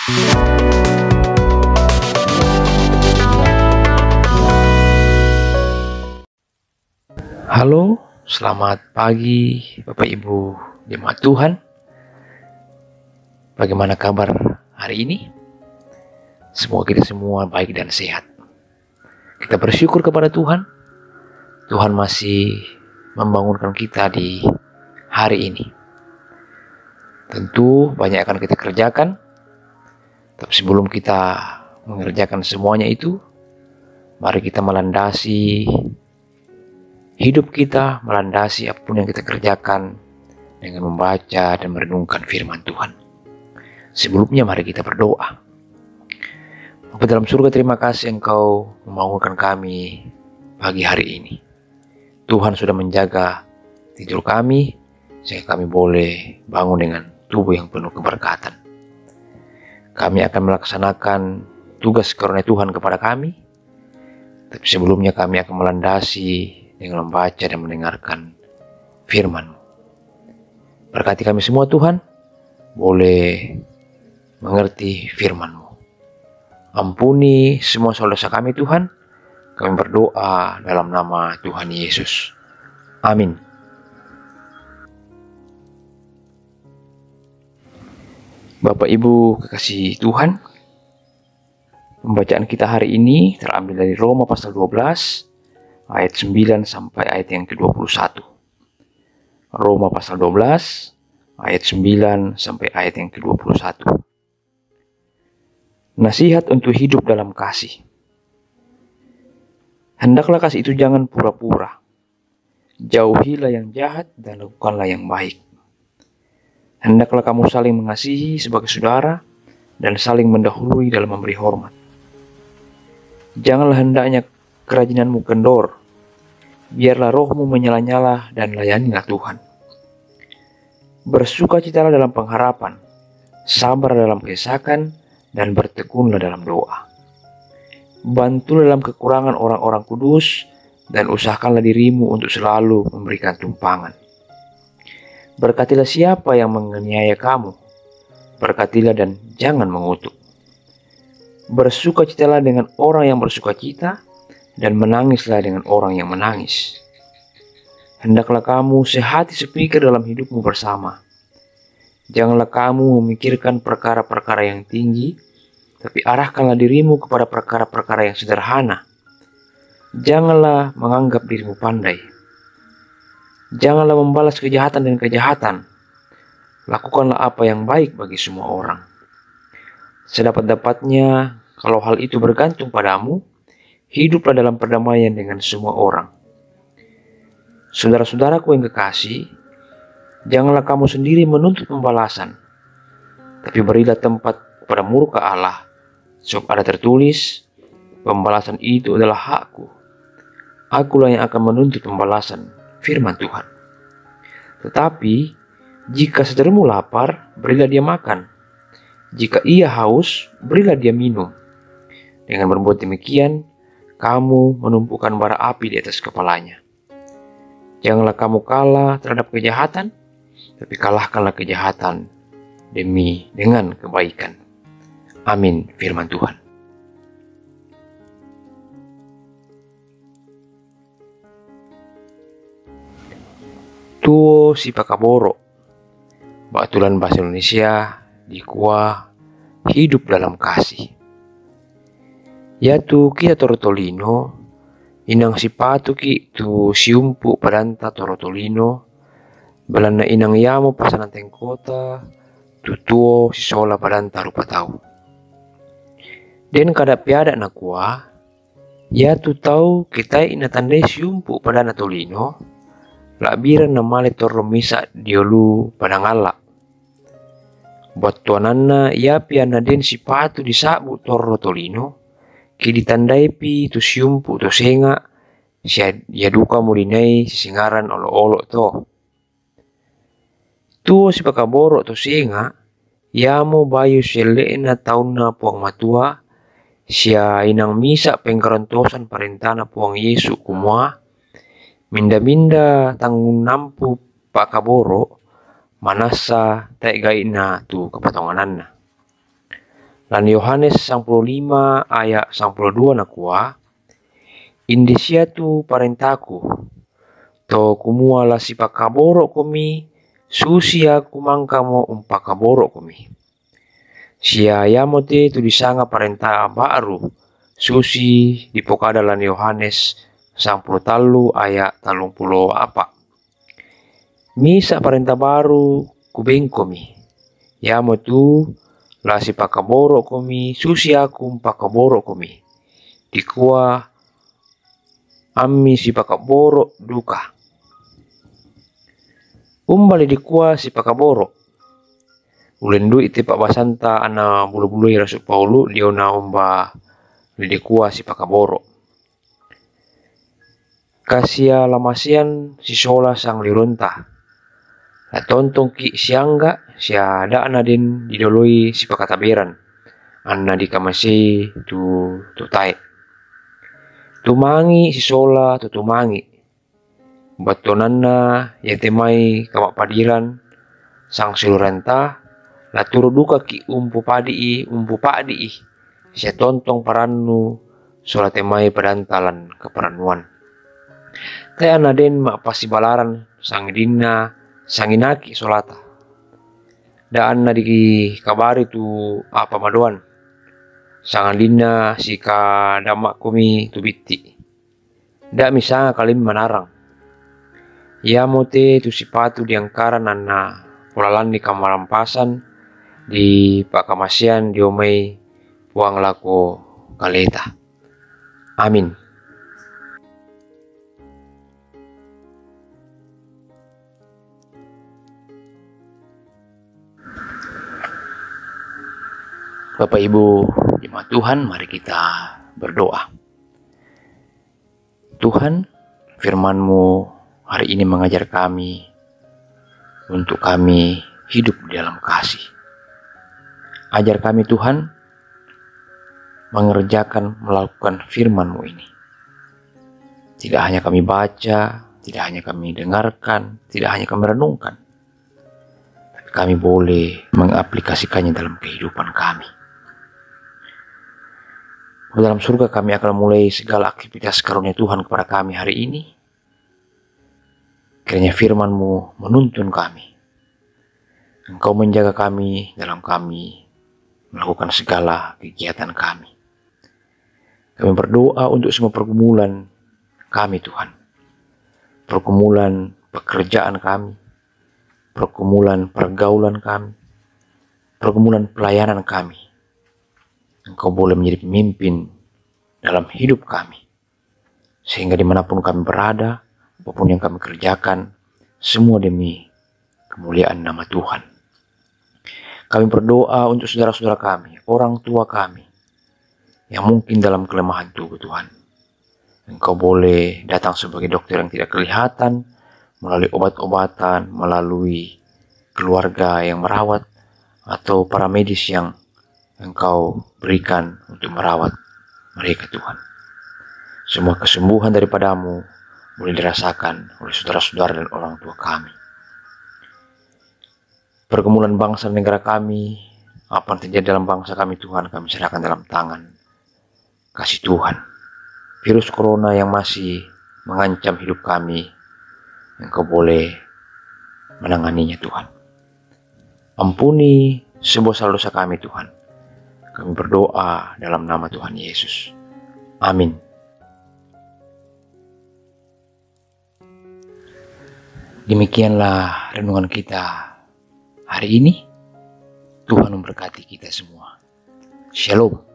Halo, selamat pagi Bapak Ibu jemaat Tuhan. Bagaimana kabar hari ini? Semoga kita semua baik dan sehat. Kita bersyukur kepada Tuhan. Tuhan masih membangunkan kita di hari ini. Tentu banyak akan kita kerjakan. Tapi sebelum kita mengerjakan semuanya itu, mari kita melandasi hidup kita, melandasi apapun yang kita kerjakan dengan membaca dan merenungkan firman Tuhan. Sebelumnya mari kita berdoa. Bapa dalam surga, terima kasih Engkau membangunkan kami pagi hari ini. Tuhan sudah menjaga tidur kami, sehingga kami boleh bangun dengan tubuh yang penuh keberkatan. Kami akan melaksanakan tugas karunia Tuhan kepada kami. Tapi sebelumnya kami akan melandasi dengan membaca dan mendengarkan firman-Mu. Berkati kami semua Tuhan, boleh mengerti firman-Mu. Ampuni semua dosa kami Tuhan. Kami berdoa dalam nama Tuhan Yesus. Amin. Bapak Ibu kekasih Tuhan, pembacaan kita hari ini terambil dari Roma pasal 12 ayat 9 sampai ayat yang ke-21. Roma pasal 12 ayat 9 sampai ayat yang ke-21. Nasihat untuk hidup dalam kasih. Hendaklah kasih itu jangan pura-pura. Jauhilah yang jahat dan lakukanlah yang baik. Hendaklah kamu saling mengasihi sebagai saudara dan saling mendahului dalam memberi hormat. Janganlah hendaknya kerajinanmu kendor. Biarlah rohmu menyala-nyala dan layanilah Tuhan. Bersukacitalah dalam pengharapan, sabar dalam kesesakan, dan bertekunlah dalam doa. Bantulah dalam kekurangan orang-orang kudus, dan usahakanlah dirimu untuk selalu memberikan tumpangan. Berkatilah siapa yang menganiaya kamu, berkatilah dan jangan mengutuk. Bersukacitalah dengan orang yang bersukacita, dan menangislah dengan orang yang menangis. Hendaklah kamu sehati sepikir dalam hidupmu bersama. Janganlah kamu memikirkan perkara-perkara yang tinggi, tapi arahkanlah dirimu kepada perkara-perkara yang sederhana. Janganlah menganggap dirimu pandai. Janganlah membalas kejahatan dengan kejahatan. Lakukanlah apa yang baik bagi semua orang. Sedapat-dapatnya, kalau hal itu bergantung padamu, hiduplah dalam perdamaian dengan semua orang. Saudara-saudaraku yang kekasih, janganlah kamu sendiri menuntut pembalasan, tapi berilah tempat pada murka Allah, sebab ada tertulis, pembalasan itu adalah hakku. Akulah yang akan menuntut pembalasan, firman Tuhan. Tetapi, jika saudaramu lapar, berilah dia makan. Jika ia haus, berilah dia minum. Dengan berbuat demikian, kamu menumpukan bara api di atas kepalanya. Janganlah kamu kalah terhadap kejahatan, tapi kalahkanlah kejahatan dengan kebaikan. Amin, firman Tuhan. Tuo si pakaboro, batulan bahasa Indonesia di kuah hidup dalam kasih. Yatu kita torotolino, inang sipatu ki tu siumpu padanta torotolino, balana inang yamo pasananteng kota, tutuo sisola padanta rupa tau. Den kada piada na kuah, yatu tau kita inatandai siumpu padana tolino, labiran na male torro misa diolu padangala. Buat tuananna ya piana den sipatu disabu torro tolino, ki ditandai pi tu siumpu tu senga ya duka mulinai singaran olo-olo to. Tuo si pakaboro tu senga yamo bayu seleena tauna puang matua sia inang misa pengkarantosan parentana puang Yesu kumua minda-minda tanggung nampu pakaboro manasa tae gaina tu kapatongananna. Lan Yohanes 15 ayat 12 nakua, Indesia tu parentaku, to kumua la si pakaboro komi, susia kumangka mo umpakaboro komi. Sia yamote tu disanga parenta baru, susi dipokada lan Yohanes 10 ayat 30 apa. Misa parenta baru kubengkomi, yamo tu la si pakaboro komi, susi aku umpakaboro komi. Dikua Ami si pakaboro duka. Umbali dikua si pakaboro. Ulendu ite pak basanta ana bulu-bulu Rasul Paulu diona umba dikua si pakaboro. Kasia lamasian si sola sang lironta. La tontong ki siangga sia ada ana den didoloi si pakataberan. Anna dikamasi tu tae. Tumangi si sola tu tumangi. Batonanna ya temai kamak padiran sang silurenta la turu duka ki umpu padi sia tontong parannu sola temai padantalan keperanuan. Taya naden mak pasi balaran sang dinna sang inaki solata. Daan na di kabari tu apa madoan. Sang dinna sika damak kumi tu bitti. Da misanga kalim manarang. Ya mote tu sipatu diangkaran anna pulalan di kamarampasan di pakamasian diomai puang lako kaleta. Amin. Bapak Ibu jemaat Tuhan, mari kita berdoa. Tuhan, firman-Mu hari ini mengajar kami untuk kami hidup di dalam kasih. Ajar kami Tuhan mengerjakan, melakukan firman-Mu ini. Tidak hanya kami baca, tidak hanya kami dengarkan, tidak hanya kami renungkan, tapi kami boleh mengaplikasikannya dalam kehidupan kami. Dalam surga kami akan mulai segala aktivitas karunia Tuhan kepada kami hari ini. Kiranya firman-Mu menuntun kami. Engkau menjaga kami dalam kami melakukan segala kegiatan kami. Kami berdoa untuk semua pergumulan kami Tuhan. Pergumulan pekerjaan kami. Pergumulan pergaulan kami. Pergumulan pelayanan kami. Engkau boleh menjadi pemimpin dalam hidup kami. Sehingga dimanapun kami berada, apapun yang kami kerjakan, semua demi kemuliaan nama Tuhan. Kami berdoa untuk saudara-saudara kami, orang tua kami, yang mungkin dalam kelemahan tubuh Tuhan. Engkau boleh datang sebagai dokter yang tidak kelihatan, melalui obat-obatan, melalui keluarga yang merawat, atau para medis yang Engkau berikan untuk merawat mereka Tuhan. Semua kesembuhan daripada-Mu boleh dirasakan oleh saudara-saudara dan orang tua kami. Pergumulan bangsa dan negara kami, apa yang terjadi dalam bangsa kami Tuhan, kami serahkan dalam tangan kasih Tuhan. Virus corona yang masih mengancam hidup kami, Engkau boleh menanganinya Tuhan. Ampuni semua salah dosa kami Tuhan. Kami berdoa dalam nama Tuhan Yesus. Amin. Demikianlah renungan kita hari ini. Tuhan memberkati kita semua. Shalom.